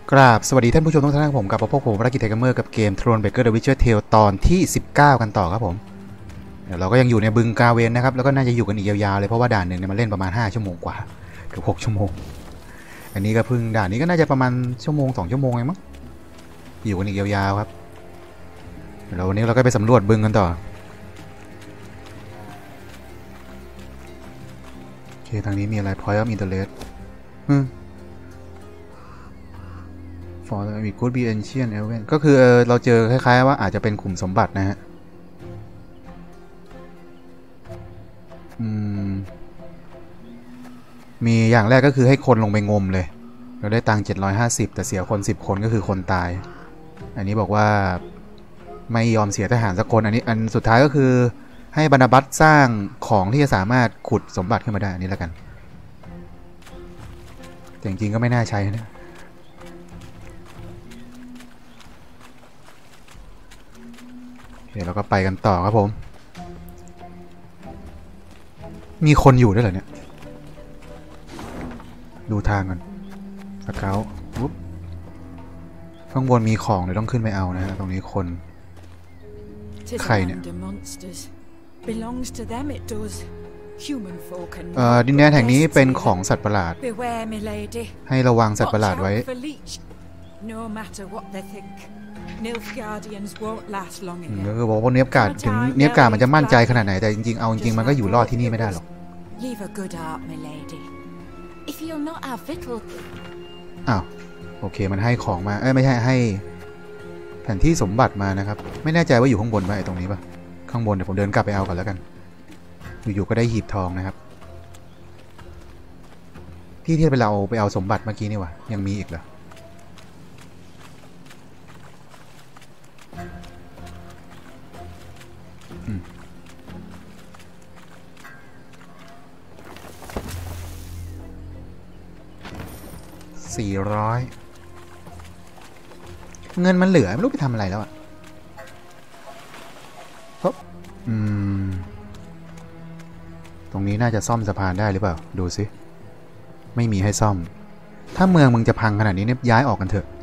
กราบสวัสดีท่านผู้ชมทุกท่านผมกับพวกผมภารกิจไทเกอร์กับเกม Thronebreaker The Witcher Tale ตอนที่19กันต่อครับผมเดี๋ยวเราก็ยังอยู่ในบึงกาเวนนะครับแล้วก็น่าจะอยู่กันอีกยาวๆเลยเพราะว่าด่านหนึ่งเนี่ยมันเล่นประมาณ5ชั่วโมงกว่าเกือบ6ชั่วโมงอันนี้ก็เพิ่งด่านนี้ก็น่าจะประมาณชั่วโมง2ชั่วโมงเองมั้งอยู่กันอีกยาวๆครับแล้ววันนี้เราก็ไปสำรวจบึงกันต่อโอเคทางนี้มีอะไร Point of Interest For the could be ancient elven ก็คือเราเจอคล้ายๆว่าอาจจะเป็นขุมสมบัตินะฮะมีอย่างแรกก็คือให้คนลงไปงมเลยเราได้ตังค์750แต่เสียคน10คนก็คือคนตายอันนี้บอกว่าไม่ยอมเสียทหารสักคนอันสุดท้ายก็คือให้บรรณบัตรสร้างของที่จะสามารถขุดสมบัติขึ้นมาได้อันนี้แล้วกันแต่จริงๆก็ไม่น่าใช้นะเดี๋ยวเราก็ไปกันต่อครับผมมีคนอยู่ด้วยเหรอเนี่ยดูทางกันสเกลปุ๊บข้างบนมีของเดี๋ยวต้องขึ้นไปเอานะฮะตรงนี้คนใครเนี่ยดินแดนแห่งนี้เป็นของสัตว์ประหลาดให้ระวังสัตว์ประหลาดไว้ก็คือบอกว่าเนียบกาดถึงเนียบกาดมันจะมั่นใจขนาดไหนแต่จริงๆเอาจริงๆมันก็อยู่รอดที่นี่ไม่ได้หรอกอ้าวโอเคมันให้ของมาไม่ใช่ให้แผนที่สมบัติมานะครับไม่แน่ใจว่าอยู่ข้างบนไหมตรงนี้ปะข้างบนเดี๋ยวผมเดินกลับไปเอาก่อนแล้วกันอยู่ๆก็ได้หีบทองนะครับที่เราไปเอาสมบัติเมื่อกี้นี่วะยังมีอีกเหรอ400เงินมันเหลือไม่รู้ไปทำอะไรแล้วอ่ะตรงนี้น่าจะซ่อมสะพานได้หรือเปล่าดูสิไม่มีให้ซ่อมถ้าเมืองมึงจะพังขนาดนี้เนี่ยย้ายออกกันเถอะ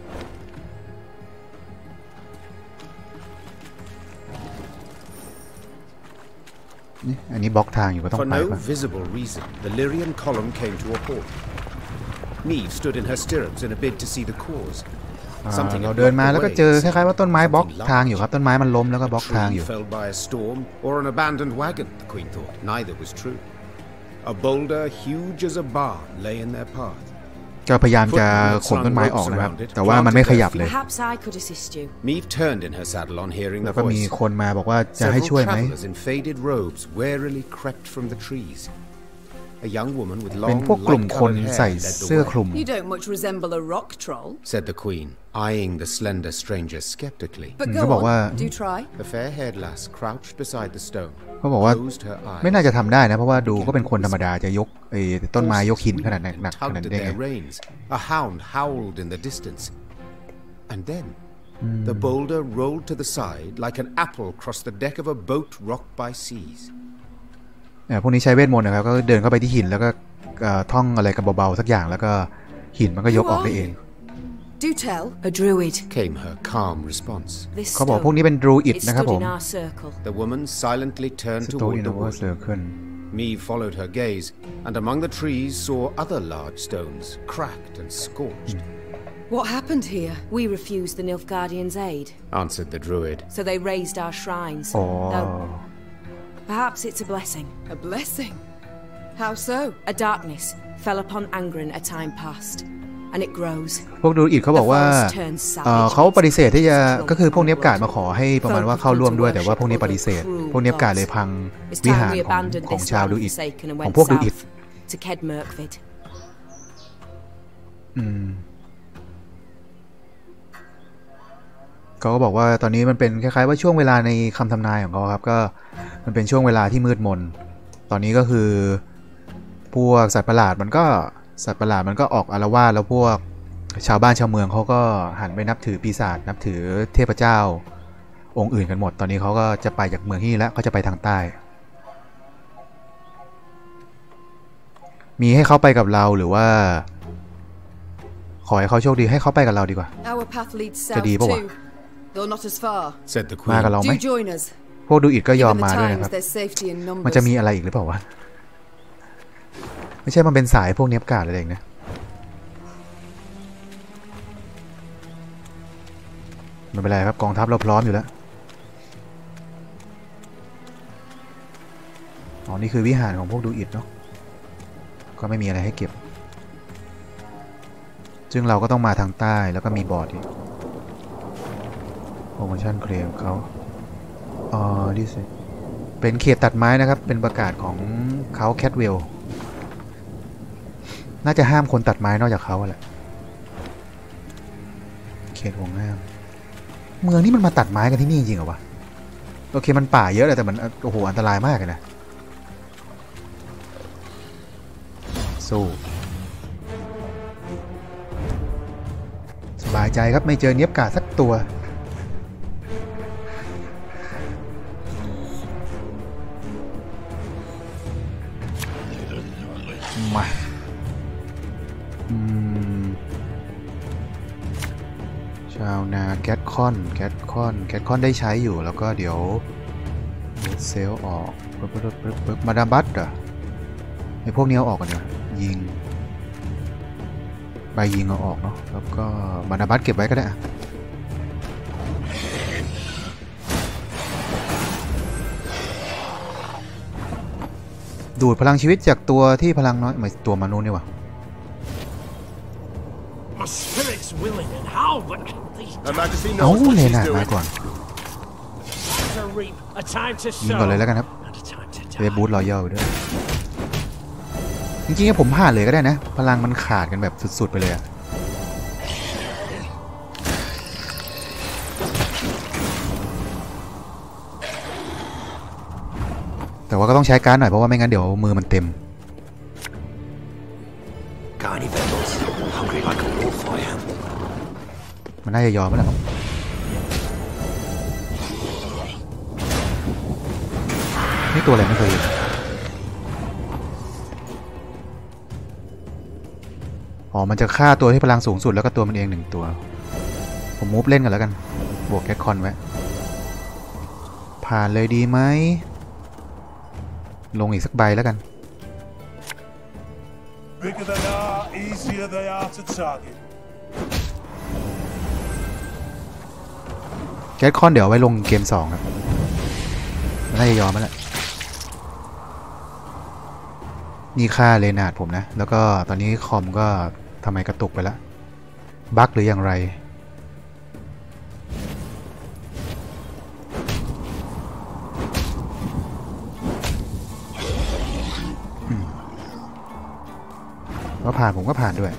นี่อันนี้บล็อกทางอยู่ก็ต้องไปก่อน For no visible reason, the Lyrian column came to a halt. Neve stood in her stirrups in a bid to see the cause. เราเดินมาแล้วก็เจอคล้ายๆว่าต้นไม้บล็อกทางอยู่ครับต้นไม้มันล้มแล้วก็บล็อกทางอยู่ Felled by a storm or an abandoned wagon, the Queen thought. Neither was true. A boulder huge as a barn lay in their path. ก็พยายามจะขนต้นไม้ออกนะครับแต่ว่ามันไม่ขยับเลย Neve turned in her saddle on hearing the voice. แล้วก็มีคนมาบอกว่าจะให้ช่วยไหม Travelers in faded robes warily crept from the trees.A young woman with เป็น long, พวกกลุ่มคนใส่เสื้อคลุม You don't much resemble a rock troll, said the Queen, eyeing the slender stranger skeptically. but go on, do try. The fair-haired lass crouched beside the stone, เขาบอกว่า closed her eyes, ไม่น่าจะทำได้นะเพราะว่าดูก็เป็นคนธรรมดาจะยกต้นไม้ยกหินขนาดหนักขนาด tugged at นี้ไง their reins. A hound howled in the distance, and then the boulder rolled to the side like an apple across the deck of a boat rocked by seas. พวกนี้ใช้เวทมนต์นะครับก็เดินเข้าไปที่หินแล้วก็ท่องอะไรกันเบาๆสักอย่างแล้วก็หินมันก็ยกออกได้เอง Do tell. A druid. Came her calm response. เขาบอกพวกนี้เป็นดรูอิดนะครับผม The woman silently turned toward the wood. Neve followed her gaze, and among the trees saw other large stones, cracked and scorched. What happened here? We refused the Nilfgaardians' aid, answered the druid. So they razed our shrines. Perhaps it's a blessing. A blessing? How so? A darkness fell upon Angren a time past, and it grows. พวกดรูอิดเขาบอกว่าเขาปฏิเสธที่จะก็คือพวกเนียบกาดมาขอให้ประมาณว่าเข้าร่วมด้วยแต่ว่าพวกนี้ปฏิเสธพวกเนียบกาดเลยพังวิหารของชาวดรูอิดของพวกดรูอิดเขาก็บอกว่าตอนนี้มันเป็นคล้ายๆว่าช่วงเวลาในคำทำนายของเขาครับก็มันเป็นช่วงเวลาที่มืดมนตอนนี้ก็คือพวกสัตว์ประหลาดมันก็ออกอาละวาดแล้วพวกชาวบ้านชาวเมืองเขาก็หันไปนับถือปีศาจนับถือเทพเจ้าองค์อื่นกันหมดตอนนี้เขาก็จะไปจากเมืองที่แล้วเขาจะไปทางใต้มีให้เขาไปกับเราหรือว่าขอให้เขาโชคดีให้เขาไปกับเราดีกว่า Our path leads จะ south ดีปะวะ too, though not as far. said the มา queen. กับเราไหม Do join us. พวกดูอิดก็ยอม Given มา the ด้วยนะค times, รับ there's safety in มันจะ numbers. มีอะไรอีกหรือเปล่าวะไม่ใช่มันเป็นสายพวกเนียบกาดอะไรเองนะไม่เป็นไรครับกองทัพเราพร้อมอยู่แล้วอ๋อนี่คือวิหารของพวกดูอิดเนาะก็ไม่มีอะไรให้เก็บซึ่งเราก็ต้องมาทางใต้แล้วก็มีบอร์ดอีกโปรโมชั่นเคลมเขาอ๋อดิสิเป็นเขตตัดไม้นะครับเป็นประกาศของเขาแคทเวลน่าจะห้ามคนตัดไม้นอกจากเขาแหละเขตห่วงห้ามเมืองนี้มันมาตัดไม้กันที่นี่จริงเหรอวะโอเคมันป่าเยอะเลยแต่มันโอ้โหอันตรายมากเลยนะสู้สบายใจครับไม่เจอเนียบกาสักตัวมาชาวนาแก๊สคอนได้ใช้อยู่แล้วก็เดี๋ยวเซลล์ออกปึ๊บมาดามบัตเหรอไอพวกนี้เอาออกกันเนอะยิงใบยิงเอาออกเนาะแล้วก็มาดามบัตเก็บไว้ก็ได้ดูดพลังชีวิตจากตัวที่พลังน้อยหมายตัวมนุษย์นี่วะเอาเลน่ามาก่อนยิงก่อนเลยแล้วกันครับเวบูทรอยัลไปด้วยจริงๆผมผ่านเลยก็ได้นะพลังมันขาดกันแบบสุดๆไปเลยอะแต่ว่าก็ต้องใช้การ์ดหน่อยเพราะว่าไม่งั้นเดี๋ยวมือมันเต็มมันน่าจะยอมไหมล่ะครับนี่ตัวอะไรไม่เคยเห็นอ๋อมันจะฆ่าตัวที่พลังสูงสุดแล้วก็ตัวมันเอง1ตัวผมมูฟเล่นกันแล้วกันบวกแคทคอนไว้ผ่านเลยดีไหมลงอีกสักใบแล้วกันแคทคอนเดี๋ยวไว้ลงเกม2ครับไม่ได้ยอมแล้วนี่ค่าเลนาร์ดผมนะแล้วก็ตอนนี้คอมก็ทำไมกระตุกไปแล้วบั๊กหรืออย่างไรว่าผ่านผมก็ผ่านด้วย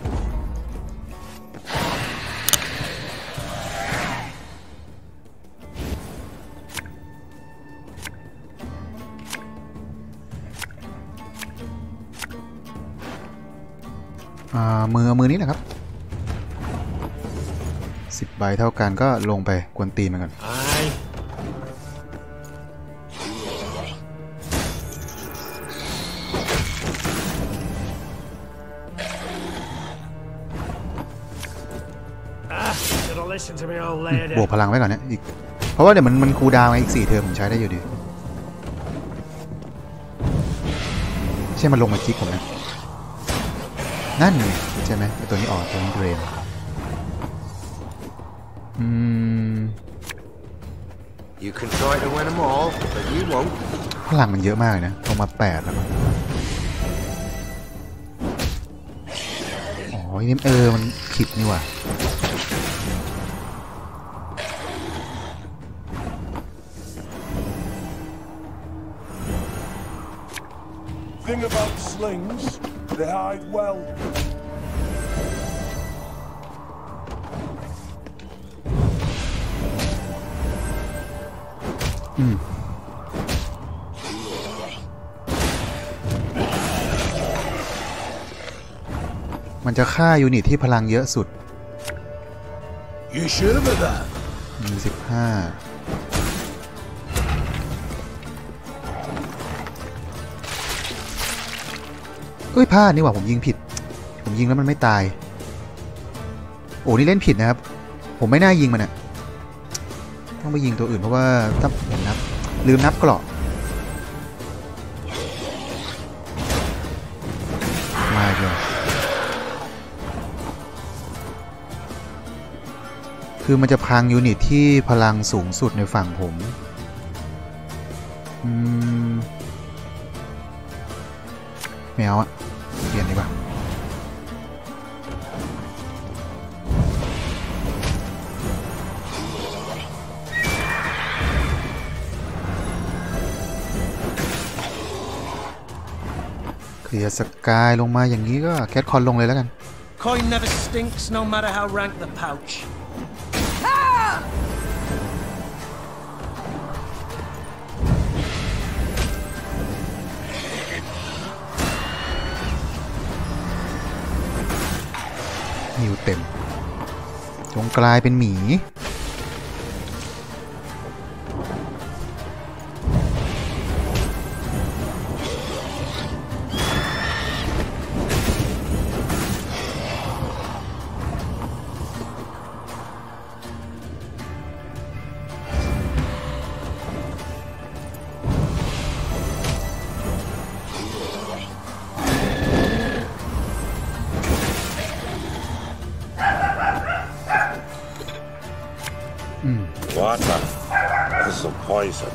มือนี้นะครับ10 ใบเท่ากันก็ลงไปกวนตีนมันก่อนบวกพลังไว้ก่อนเนี่ยอีกเพราะว่าเดี๋ยวมันคูลดาวน์อีก4 เทอมผมใช้ได้อยู่ดีใช่มันลงมาจิกผมนะนั่นไงใช่ไหมตัวนี้ออกตัวนี้เรนพลังมันเยอะมากเลยนะลงมา8แล้วมั้งอ๋อนี่มันขิดนี่ว่ะ Thing about slings, they hide well. มันจะฆ่ายูนิตที่พลังเยอะสุด You sure about that? 15เอ้ยพลาดนี่หว่าผมยิงผิดผมยิงแล้วมันไม่ตายโอ้นี่เล่นผิดนะครับผมไม่น่ายิงมันอ่ะต้องไปยิงตัวอื่นเพราะว่าถ้าผมลืมนับเกราะมาอีกแล้วคือมันจะพังยูนิตที่พลังสูงสุดในฝั่งผมไม่เอาอะเปลี่ยนดีกว่าเคลียร์สกายลงมาอย่างนี้ก็แคทคอนลงเลยแล้วกัน Coin never stinks, no matter how rank the pouch. หิวเต็มจงกลายเป็นหมี Water. This is poison.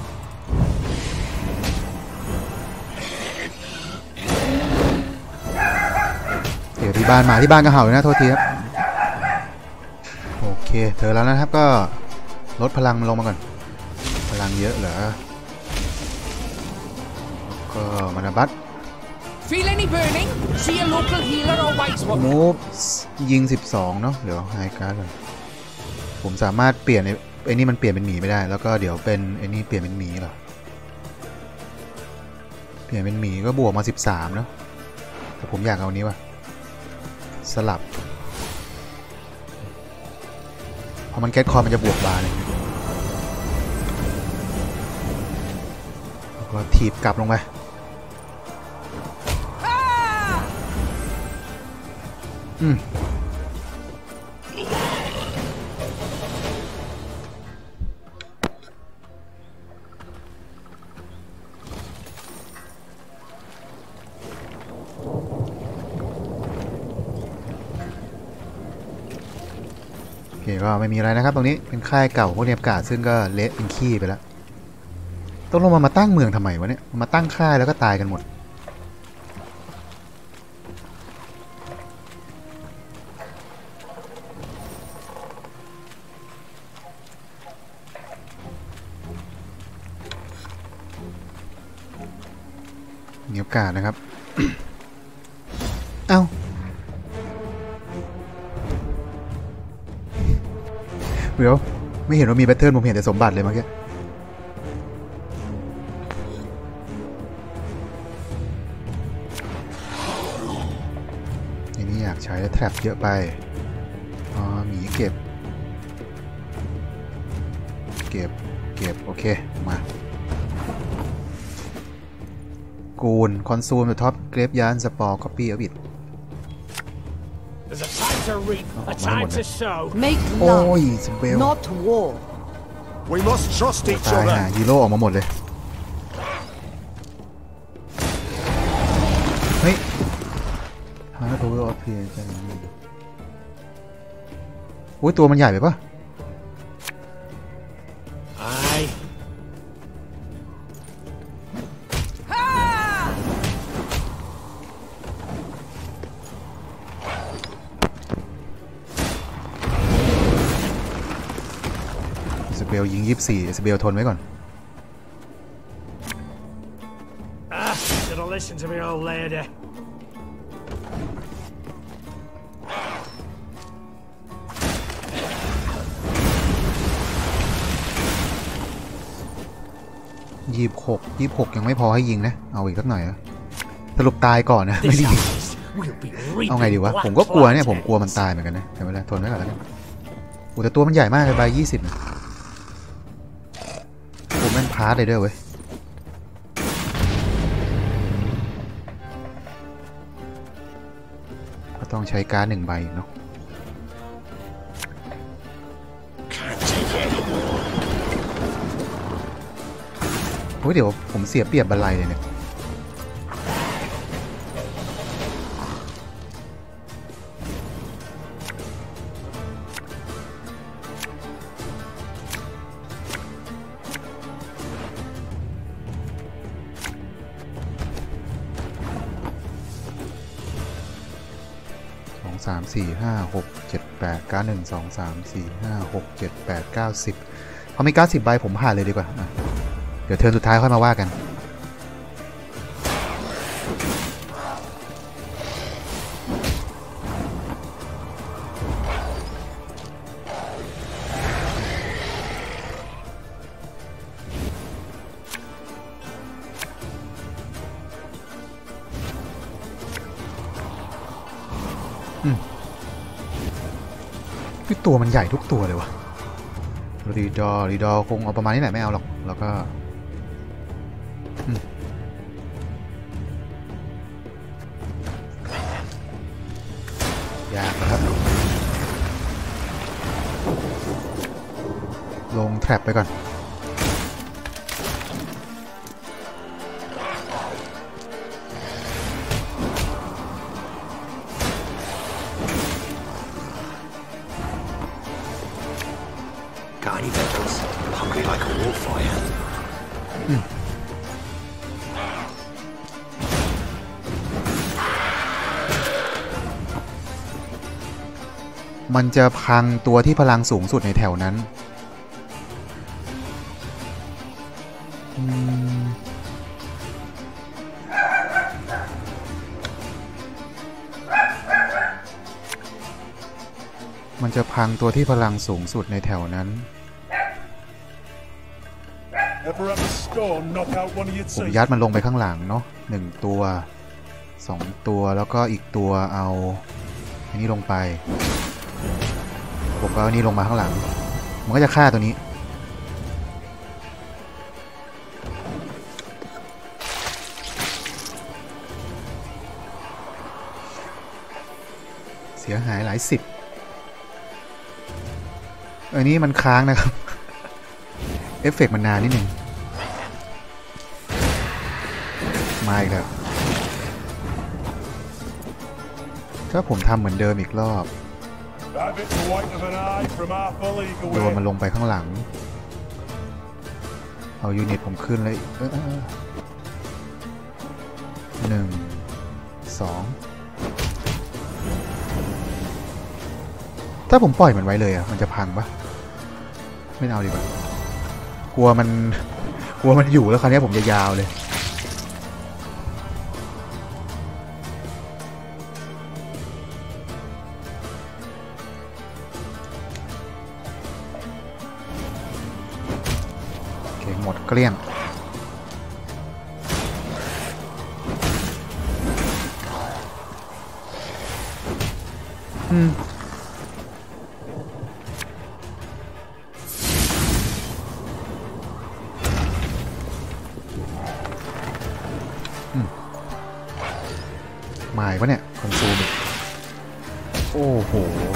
เดี๋ยวที่บ้านมาที่บ้านก็เห่าเลยนะโทษทีครับโอเคเธอแล้วนะครับก็ลดพลังลงมาก่อนพลังเยอะเหรอก็มานาบัต Feel any burning? See a local healer or wise one. มูฟยิง12เนาะเดี๋ยวไฮการ์ดก่อนผมสามารถเปลี่ยนไอ้นี่มันเปลี่ยนเป็นหมีไม่ได้แล้วก็เดี๋ยวเป็นไอ้นี่เปลี่ยนเป็นหมีเหรอเปลี่ยนเป็นหมีก็บวกมา13เนาะแต่ผมอยากเอานี้ว่ะสลับพอมันแก๊สคอมันจะบวกบาร์เลยแล้วก็ถีบกลับลงไปโอเคก็ไม่มีอะไรนะครับตรงนี้เป็นค่ายเก่าพวกเนียบกาดซึ่งก็เละเป็นขี้ไปแล้วต้องลงมาตั้งเมืองทำไมวะเนี่ยมาตั้งค่ายแล้วก็ตายกันหมดเนียบกาดนะครับ เอ้าเดี๋ยวไม่เห็นว่ามีแพทเทิร์นผมเห็นแต่สมบัติเลยเมื่อกี้อันนี้อยากใช้แทร็ปเยอะไปอ๋อหมีเก็บโอเคมากูนคอนซูมท็อปเกรฟยานสปอร์คอปปี้เอาบิด There's a time to reap, a time to sow. Make โอ้ย love, สเปล not war. We must trust each ตายหา other. ฮีโร่ออกมาหมดเลยเฮ้ยหาตัวออฟเพียร์จังโอ้ยตัวมันใหญ่ไปปะ Aye. สเปลยิง24สเปลทนไว้ก่อน Should have listened to me, old lady. 26ยังไม่พอให้ยิงนะเอาอีกสักหน่อยนะสรุปตายก่อนนะไม่ได้ยิง We'll be เอาไงดี reaping วะ black ผมก็กลัวเนี่ย clouds ผมกลัวมันตายเหมือนกันนะแต่ไม่เป็นไรทนไว้ก่อนแล้วกันโอ้แต่ตัวมันใหญ่มากเลยใบ20นะโอ้แม่งพาร์ทเลยด้วยเว้ยก็ต้องใช้การ์ด1ใบเนาะโอ้ยเดี๋ยวผมเสียเปรียบบันไลเลยเนี่ย3 4 5 6 7 8 9 1 2 3 4 5 6 7 8 9 10เขามี90ใบผมผ่านเลยดีกว่าเดี๋ยวเทิร์นสุดท้ายค่อยมาว่ากันตัวมันใหญ่ทุกตัวเลยวะรีดอคงเอาประมาณนี้แหละไม่เอาหรอกแล้วก็ยากนะครับลงแทร็ปไปก่อนมันจะพังตัวที่พลังสูงสุดในแถวนั้นมันจะพังตัวที่พลังสูงสุดในแถวนั้นผมยัดมันลงไปข้างหลังเนาะ1ตัว2ตัวแล้วก็อีกตัวเอาอันนี้ลงไปผมก็เอานี่ลงมาข้างหลังมันก็จะฆ่าตัวนี้เสียหายหลายสิบอันนี้มันค้างนะครับเอฟเฟกต์มันนานนิดนึงมาอีกแล้วถ้าผมทำเหมือนเดิมอีกรอบโดนมันลงไปข้างหลังเอายูนิตผมขึ้นเลย1 2ถ้าผมปล่อยมันไว้เลยมันจะพังปะไม่เอาดีกว่ากลัวมันอยู่แล้วคราวนี้ผมจะยาวเลยหมดเกลี้ยงหมายวะเนี่ยคอนซูมโอ้โห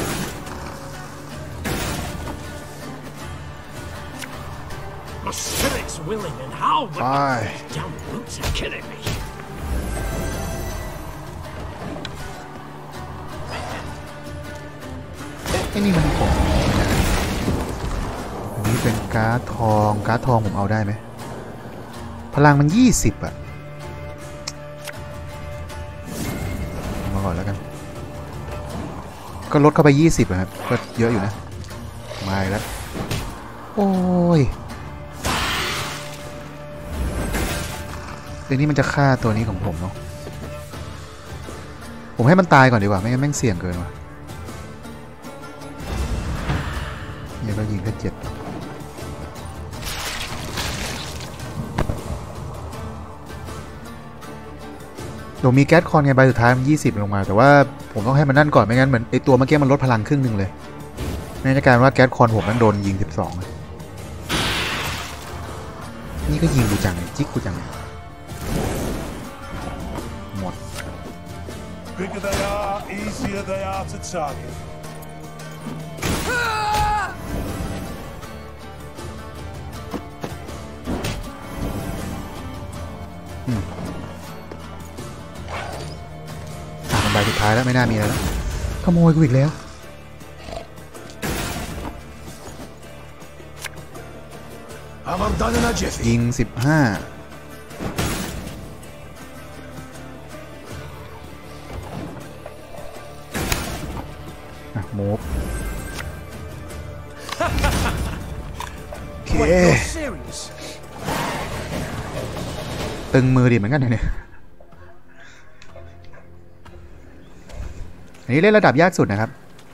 willing and how but down roots are killing me ไอ้นี่มันของอันนี้เป็นการ์ดทองผมเอาได้ไหมพลังมัน20อะมาก่อนแล้วกันก็ลดเข้าไป20ครับก็เยอะอยู่นะมาแล้วโอ้ยตัวนี้มันจะฆ่าตัวนี้ของผมเนาะผมให้มันตายก่อนดีกว่าไม่งั้นแม่งเสี่ยงเกินว่ะเนี่ยก็ยิงแค่7เดี๋ยวมีแก๊สคอนไงใบสุดท้ายมัน20ลงมาแต่ว่าผมต้องให้มันนั่นก่อนไม่งั้นเหมือนไอตัวเมื่อกี้มันลดพลังครึ่งนึงเลยไม่งั้นจะกลายว่าแก๊สคอนผมนั่นโดนยิง12นี่ก็ยิงกูจังจิ๊กกูจัง Bigger they are, easier they are to target. โเป็นใบสุดท้ายแล้วไม่น่ามีอะไรแล้วขโมยกูอีกแล้วยิง15มูฟโอเคตึงมือดิเหมือนกันเนี่ยอันนี้เล่นระดับยากสุดนะครับ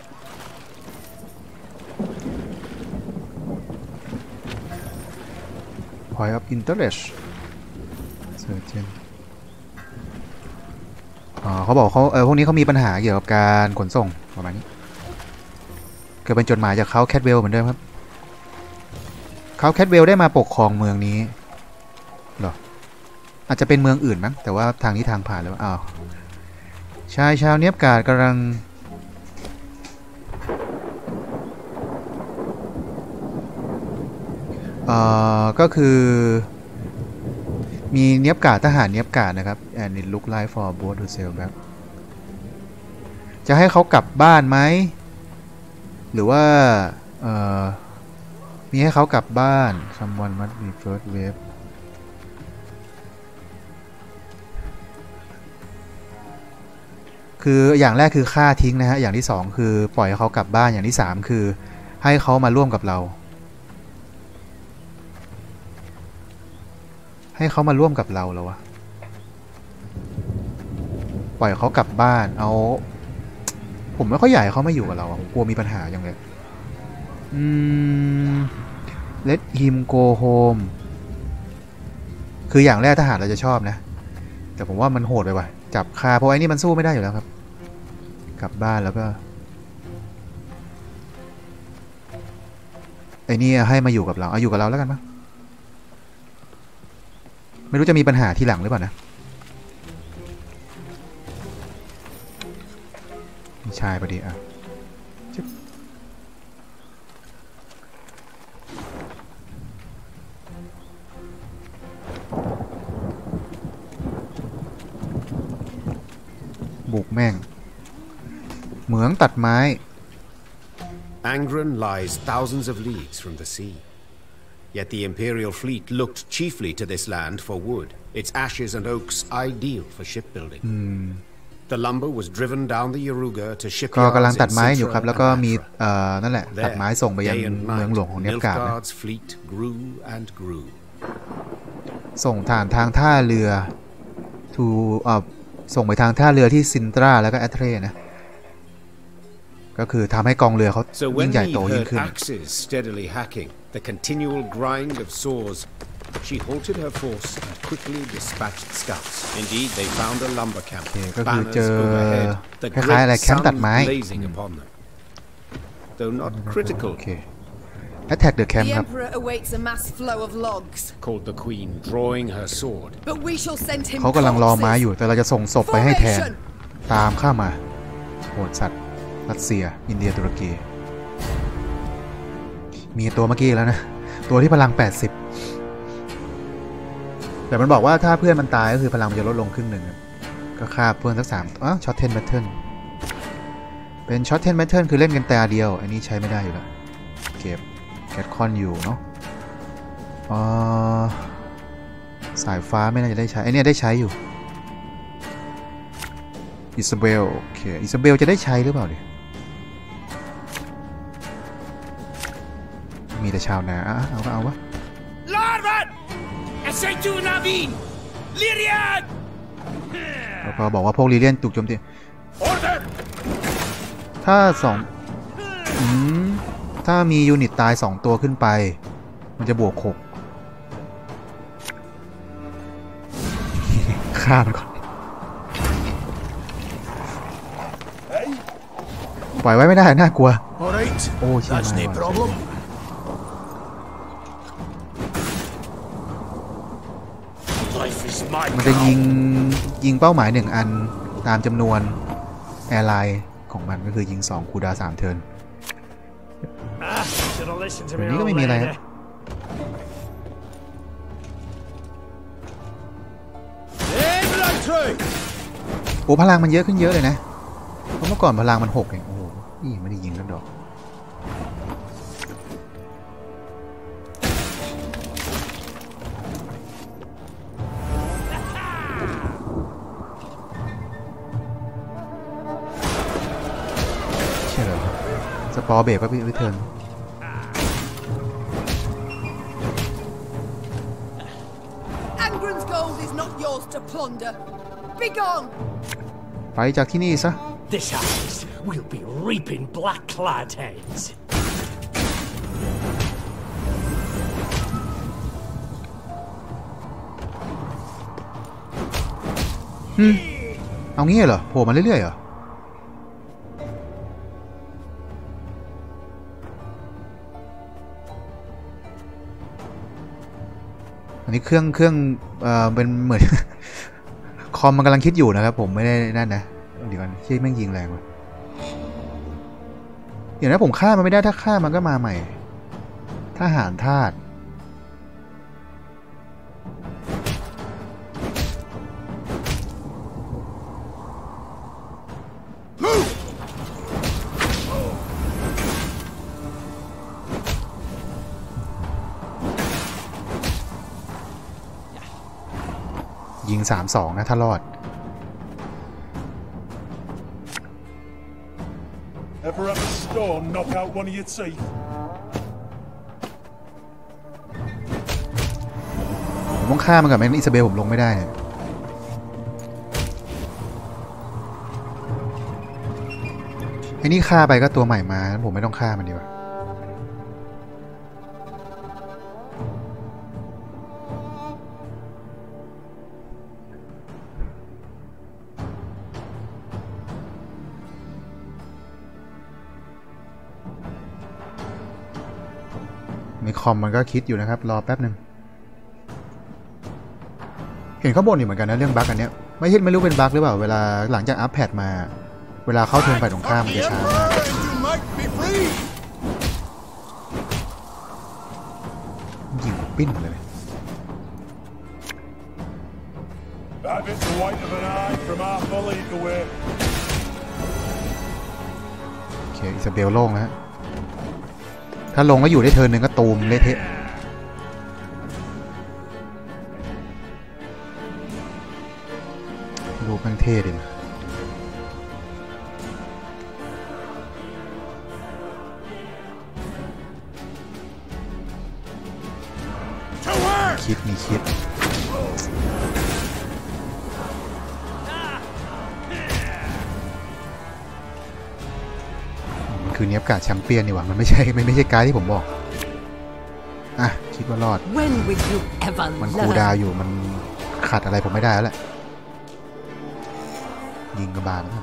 Point of Interest Surgeon เขาบอกเขาพวกนี้เขามีปัญหาเกี่ยวกับการขนส่งประมาณนี้เกิดเป็นจดหมายจากเขาแคทเวลเหมือนเดิมครับเขาแคทเวลได้มาปกครองเมืองนี้หรออาจจะเป็นเมืองอื่นมั้งแต่ว่าทางนี้ทางผ่านแล้วอ้าวชายชาวเนียบกาดกำลังก็คือมีเนียบกาดทหารเนียบกาดนะครับ and it look like for both to sell back จะให้เขากลับบ้านไหมหรือว่ามีให้เขากลับบ้าน someone must be first wave คืออย่างแรกคือฆ่าทิ้งนะฮะอย่างที่2คือปล่อยให้เขากลับบ้านอย่างที่3คือให้เขามาร่วมกับเราให้เขามาร่วมกับเราแล้ววะปล่อยเขากลับบ้านเอาผมไม่ค่อยอยากให้เขามาอยู่กับเราผมกลัวมีปัญหาอย่างเลยlet him go home คืออย่างแรกทหารเราจะชอบนะแต่ผมว่ามันโหดไปว่ะจับคาเพราะไอ้นี่มันสู้ไม่ได้อยู่แล้วครับกลับบ้านแล้วก็ไอ้นี่ให้มาอยู่กับเราเอาอยู่กับเราแล้วกันมั้งไม่รู้จะมีปัญหาทีหลังหรือเปล่านะมีชายพอดีอ่ะบุกแม่งเหมืองตัดไม้ Angren lies thousands of leagues from the sea. Yet the Imperial fleet looked chiefly to this land for wood, its ashes and oaks ideal for shipbuilding. The lumber was driven down the Yaruga to shipyards ก็กำลังตัดไม้อยู่ครับแล้วก็มีนั่นแหละตัดไม้ส่งไปยังเมืองหลวงของเนฟการ์ดนะส่งทางท่าเรือส่งไปทางท่าเรือที่ซินตราแล้วก็แอตเทรนะก็คือทำให้กองเรือเขายิ่งใหญ่โตยิ่งขึ้น The continual grind of saws. She halted her force and quickly dispatched scouts. Indeed, they found a lumber camp. Banners overhead. The great sun blazing upon them. Though not critical. Attack the camp. The Emperor awaits a mass flow of logs. Called the Queen, drawing her sword. But we shall send him. เขากำลังรอไม้อยู่แต่เราจะส่งศพไปให้แทนตามข้ามาโหดสัตว์รัสเซียอินเดียตุรกีมีตัวเมื่อกี้แล้วนะตัวที่พลัง80แต่มันบอกว่าถ้าเพื่อนมันตายก็คือพลังมันจะลดลงครึ่งหนึ่งก็ฆ่าเพื่อนสัก3ช็อต10 แบทเทิลเป็นช็อต10 แบทเทิลคือเล่นกันแต่เดียวอันนี้ใช้ไม่ได้อยู่แล้วเก็บแคทคอนอยู่เนาะสายฟ้าไม่น่าจะได้ใช้ไอเนี้ยได้ใช้อยู่อิซาเบลโอเคอิซาเบลจะได้ใช้หรือเปล่าดิมีแต่ชาวนาเอาก็เอาวะ Larvat! Essaytu Navin! Lyrian! แล้วก็บอกว่าพวกลีเลียนถูกโจมตีถ้ามียูนิตตาย2ตัวขึ้นไปมันจะบวก6ฆ่ามันก่อนปล่อยไว้ไม่ได้น่ากลัวโอ้ใช่ไหมมันจะยิงเป้าหมาย1อันตามจำนวนแอร์ไลน์ของมันก็คือยิง2คูดา3เทิร์นวันนี้ก็ไม่มีอะไรครับโอ้พลังมันเยอะขึ้นเยอะเลยนะเพราะเมื่อก่อนพลังมัน6เองโอ้โหนี่ไม่ได้ยิงสักดอกสปอร์เบรกก็พี่วิเทิร์น Angren's gold is not yours to plunder. Begone! ไปจากที่นี่ซะ This house will be reaping black-clad heads. เอางี้เหรอโผล่มาเรื่อยๆเหรออันนี้เครื่องเป็นเหมือน คอมมันกำลังคิดอยู่นะครับผมไม่ได้นั่นนะเดี๋ยวก่อนที่แม่งยิงแรงว่ะเดี๋ยวนะผมฆ่ามันไม่ได้ถ้าฆ่ามันก็มาใหม่ทหารทาสยิง 3-2 นะถ้ารอด Ever have a storm knock out one of your teeth? ผมต้องฆ่ามันกับแมนอิซาเบลผมลงไม่ได้ไอ้นี่ฆ่าไปก็ตัวใหม่มาผมไม่ต้องฆ่ามันดีกว่าในคอมมันก็คิดอยู่นะครับรอแป๊บหนึ่งเห็นเขาบ่นอยู่เหมือนกันนะเรื่องบั๊กอันเนี้ยไม่รู้เป็นบั๊กหรือเปล่าเวลาหลังจากอัปแพทมาเวลาเข้าเทิร์นฝ่ายตรงข้ามมันจะช้ามากยิงปิ้นเลย That bit's the white of an eye from half a league away. โอเคอิซาเบลโล่งแล้วถ้าลงก็อยู่ได้เทิร์นหนึ่งก็ตูมเละเทะรูปมันเท่ดิคิดมีคิดคือเนี้ยกาดแชมเปี้ยนนี่หว่ามันไม่ใช่การ์ดที่ผมบอกอ่ะคิดว่ารอดมันคูลดาวน์อยู่มันขัดอะไรผมไม่ได้แล้วแหละยิงกระบาลแล้ว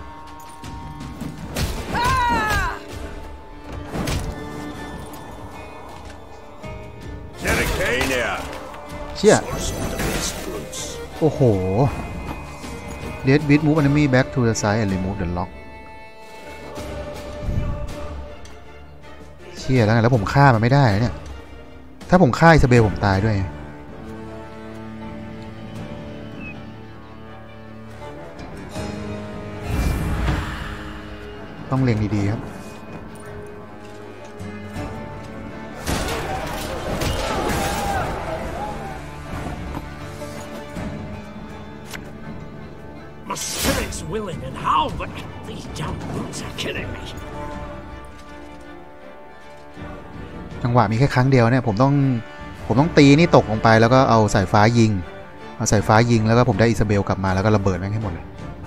เชี่ยโอ้โห Red Bit move enemy back to the side and remove the lock เชี่ยแล้วผมฆ่ามันไม่ได้เนี่ยถ้าผมฆ่าอิซาเบลผมตายด้วยต้องเล็งดีๆครับ willing and how, but these damn boots are killing me. จังหวะมีแค่ครั้งเดียวเนี่ยผมต้องตีนี่ตกลงไปแล้วก็เอาสายฟ้ายิงแล้วก็ผมได้อิซาเบลกลับมาแล้วก็ระเบิดแม่งให้หมดเลย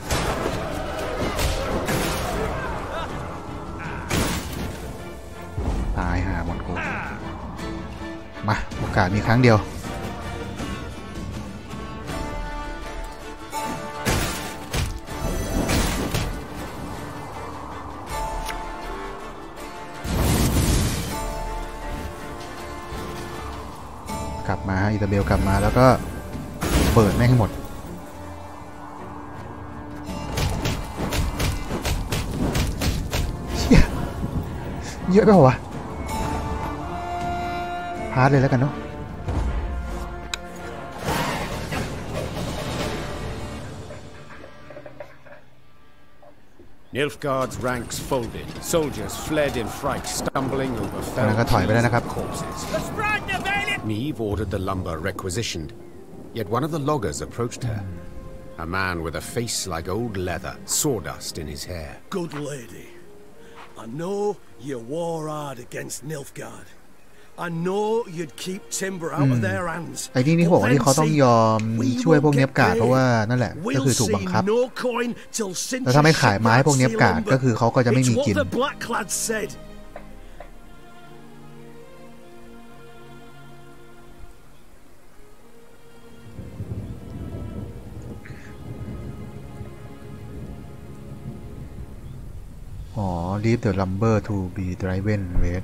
ตายหาหมดกูมาโอกาสมีครั้งเดียวกลับมาอิซาเบลกลับมาแล้วก็เปิดแม่งให้หมดเชี่ยเยอะไปเหรอวะพาร์ทเลยแล้วกันเนาะ Nilfgaard's ranks folded. Soldiers fled in fright, stumbling over fell corpses. Niamh ordered the lumber requisitioned. Yet one of the loggers approached her. A man with a face like old leather, sawdust in his hair. Good lady, I know you war hard against Nilfgaard. I know you'd keep timber out of their hands. ไอ้นี่เขาบอกว่าที่เขาต้องยอมช่วยพวกเนียบกาดเพราะว่านั่นแหละก็คือถูกบังคับแล้วถ้าไม่ขายไม้พวกเนียบกาดก็คือเขาก็จะไม่มีกินอ๋อ leave the lumber to be driven west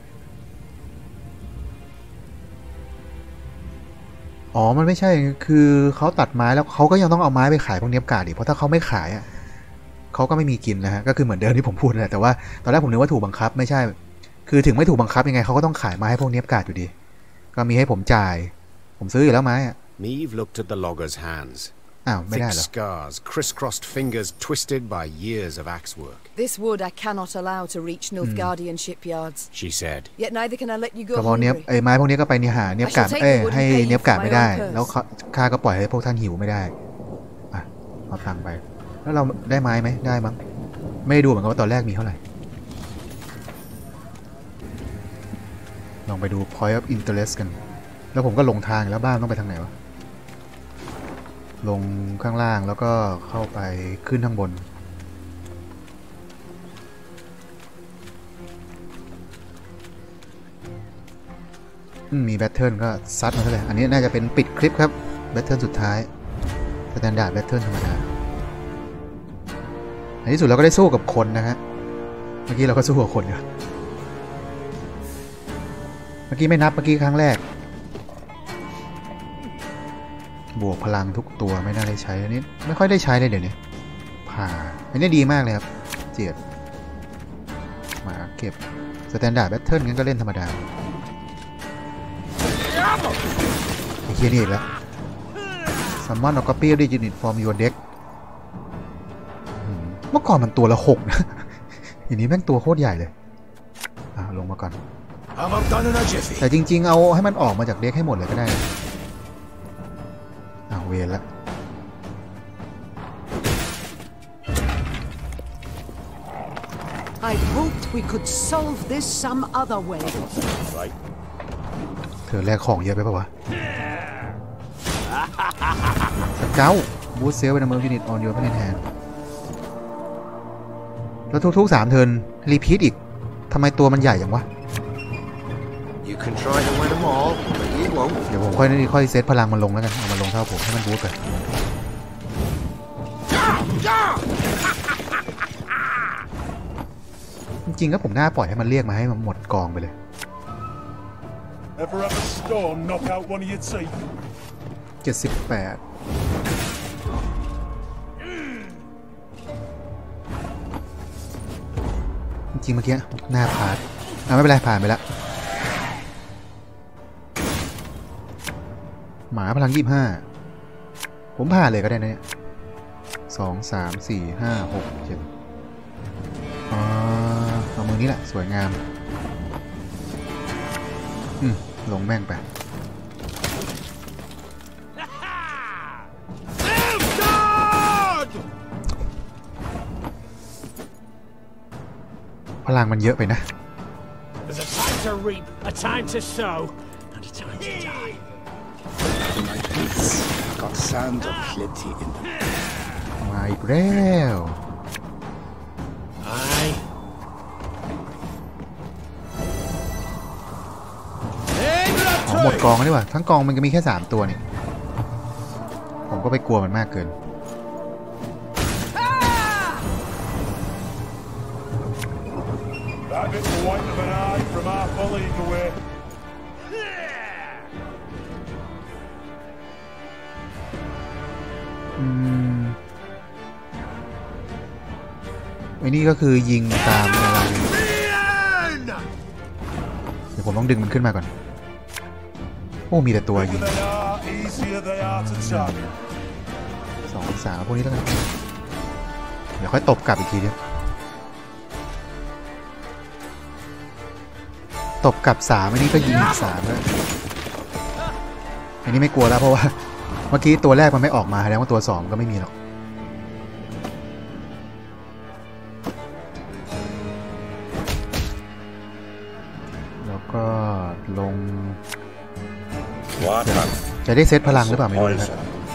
อ๋อมันไม่ใช่คือเขาตัดไม้แล้วเขาก็ยังต้องเอาไม้ไปขายพวกเนียบกาดอีกเพราะถ้าเขาไม่ขายอ่ะเขาก็ไม่มีกินนะฮะก็คือเหมือนเดิมที่ผมพูดแหละแต่ว่าตอนแรกผมนึกว่าถูกบังคับไม่ใช่คือถึงไม่ถูกบังคับยังไงเขาก็ต้องขายไม้ให้พวกเนียบกาดอยู่ดีก็มีให้ผมจ่ายผมซื้ออยู่แล้วไม้อ่ะ Niamh looked at the logger's hands. อ้าวไม่ได้เหรอ Thick scars, crisscrossed fingers twisted by years of axe work. This wood I cannot allow to reach Nilfgaardian shipyards. She said. Yet neither can I let you go ก็เพราะเนียบไอ้ไม้พวกนี้ก็ไปเนียหาเนียบกาดให้เนียบกาดไม่ได้แล้วข้าก็ปล่อยให้พวกท่านหิวไม่ได้อ่ะเอาตังค์ไปแล้วเราได้ไม้ไหมได้มั้งไม่ได้ดูเหมือนกันว่าตอนแรกมีเท่าไหร่ลองไปดู point of interest กันแล้วผมก็ลงทางแล้วบ้านต้องไปทางไหนวะลงข้างล่างแล้วก็เข้าไปขึ้นข้างบนมีแบทเทิลก็ซัดมาเท่าไหร่อันนี้น่าจะเป็นปิดคลิปครับแบทเทิลสุดท้ายสแตนดาร์ดแบทเทิลธรรมดาในที่สุดเราก็ได้สู้กับคนนะฮะเมื่อกี้เราก็สู้กับคนอยู่เมื่อกี้ไม่นับเมื่อกี้ครั้งแรกบวกพลังทุกตัวไม่น่าได้ใช้อันนี้ไม่ค่อยได้ใช้เลยเดี๋ยวนี้ผ่าอันนี้ดีมากเลยครับเจียดมาเก็บสแตนดาร์ดแบทเทิลงั้นก็เล่นธรรมดาไอ้เหี้ยนี่อีกแล้ว Summon a copy of the unit from your deck เมื่อก่อนมันตัวละ6นะอย่างนี้แม่งตัวโคตรใหญ่เลยลงมาก่อนแต่จริงๆเอาให้มันออกมาจากเด็กให้หมดเลยก็ได้เวรละ I hoped we could solve this some other way. เธอแลกของเยอะไปป่าวะสเกลบูสเซลเป็นเมอร์ยูนิตออนยูเพนแฮนแล้วทุกๆ3เทิร์นรีพีทอีกทำไมตัวมันใหญ่อย่างวะเดี๋ยวผมค่อยเซตพลังมันลงแล้วกันเอามันลงเท่าผมให้มันบูสต์ไปจริงๆก็ผมน่าปล่อยให้มันเรียกมาให้มันหมดกองไปเลย78จริงๆเมื่อกี้หน้าพาดไม่เป็นไรผ่านไปแล้วหมาพลัง25ผมผ่านเลยก็ได้นะเนี่ย2 3 4 5 6 7เอามือนี้แหละสวยงามลงแม่งไปพลังมันเยอะไปนะ There's a time to reap, a time to sow, and a time to die. My boots got sand plenty in them. มาอีกแล้วหมดกองนี่ว่ะทั้งกองมันก็มีแค่3ตัวนี่ผมก็ไปกลัวมันมากเกินไอ้นี่ก็คือยิงตามอะไรเดี๋ยวผมต้องดึงมันขึ้นมาก่อนโอ้มีแต่ตัวยิง2 3พวกนี้แล้วกันเดี๋ยวค่อยตบกลับอีกทีเดียวตบกลับ3อันนี้ก็ยิงอีก3แล้วอันนี้ไม่กลัวแล้วเพราะว่าเมื่อกี้ตัวแรกมันไม่ออกมาแสดงว่าตัว2ก็ไม่มีหรอกแล้วก็ลงจะได้เซตพลังหรือเปล่าไม่รู้นะครับ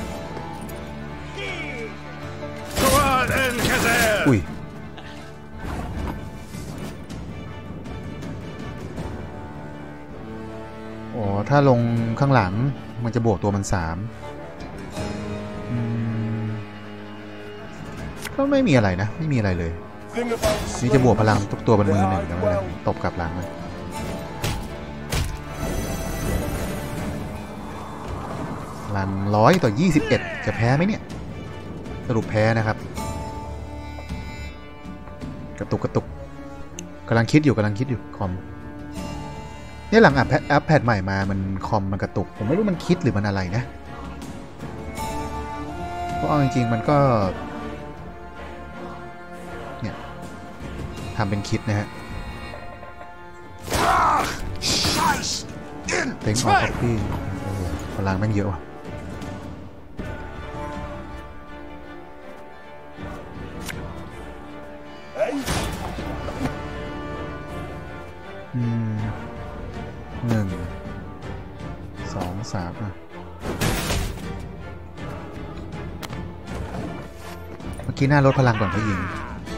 อุ้ยอ๋อถ้าลงข้างหลังมันจะบวกตัวมัน3ก็ไม่มีอะไรนะไม่มีอะไรเลยนี่จะบวกพลังทุกตัวบนมือ1แล้วนะตบกลับหลังมันพลัง100 ต่อ 21จะแพ้ไหมเนี่ยสรุปแพ้นะครับกระตุกกำลังคิดอยู่คอมนี่หลังอัพแพดใหม่มามันคอมมันกระตุกผมไม่รู้มันคิดหรือมันอะไรนะเพราะเอาจริงๆมันก็เนี่ยทำเป็นคิดนะฮะเต็งออกครับพี่พลังแม่งเยอะว่ะ1 2 3อ่ะเมื่อกี้หน้าลดพลังก่อนเขายิง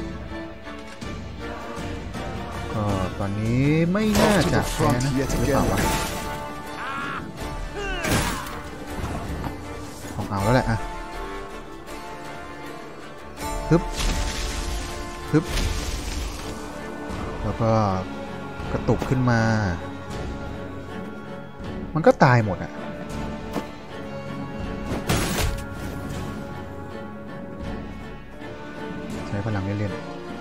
ก็ตอนนี้ไม่น่าจะแพ้นะหรือเปล่าวะของเอาแล้วแหละอ่ะฮึบแล้วก็กระตุกขึ้นมามันก็ตายหมดอ่ะใช้พลังเล่น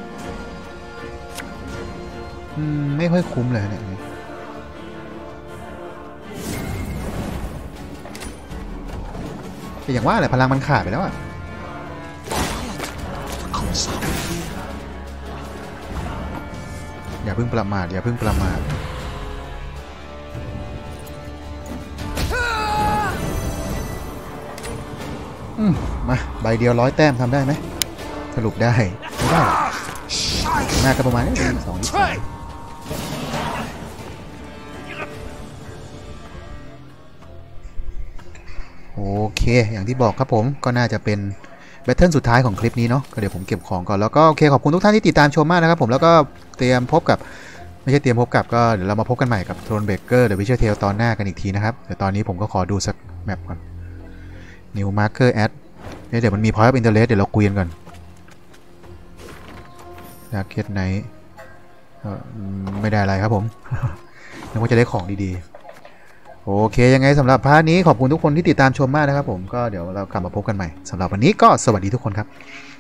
ๆไม่ค่อยคุ้มเลยเนี่ยแต่อย่างว่าแหละพลังมันขาดไปแล้วอ่ะอย่าเพิ่งประมาทมาใบเดียว100 แต้มทำได้ไหมสรุปได้ไม่ได้หน้าก็ประมาณนี้2 โอเคอย่างที่บอกครับผมก็น่าจะเป็นแบทเทิลสุดท้ายของคลิปนี้เนาะก็เดี๋ยวผมเก็บของก่อนแล้วก็โอเคขอบคุณทุกท่านที่ติดตามชมมากนะครับผมแล้วก็เตรียมพบกับไม่ใช่เตรียมพบกับก็เดี๋ยวเรามาพบกันใหม่กับ Thronebreaker The Witcher Tale ตอนหน้ากันอีกทีนะครับเดี๋ยวตอนนี้ผมก็ขอดูสักแมปก่อน New Marker Add เดี๋ยวมันมี Point of Interest เดี๋ยวเราคุยกันก่อน Darkest Night ไม่ได้อะไรครับผม นึกว่าจะได้ของดีๆโอเคยังไงสำหรับพาร์ทนี้ขอบคุณทุกคนที่ติดตามชมมากนะครับผมก็เดี๋ยวเรากลับมาพบกันใหม่สำหรับวันนี้ก็สวัสดีทุกคนครับ